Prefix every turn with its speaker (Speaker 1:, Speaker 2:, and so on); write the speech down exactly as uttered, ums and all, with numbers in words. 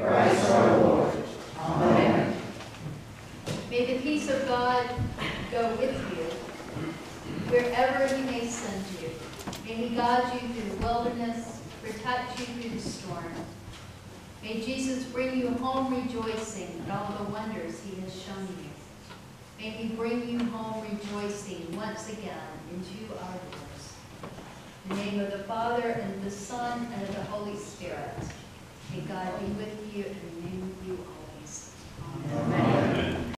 Speaker 1: Christ our Lord. Amen.
Speaker 2: May the peace of God go with you wherever he may send you. May he guide you through the wilderness, protect you through the storm. May Jesus bring you home rejoicing at all the wonders he has shown you. May he bring you home rejoicing once again into our doors. In the name of the Father, and of the Son, and of the Holy Spirit. May God be with you and remain with you always. Amen. Amen.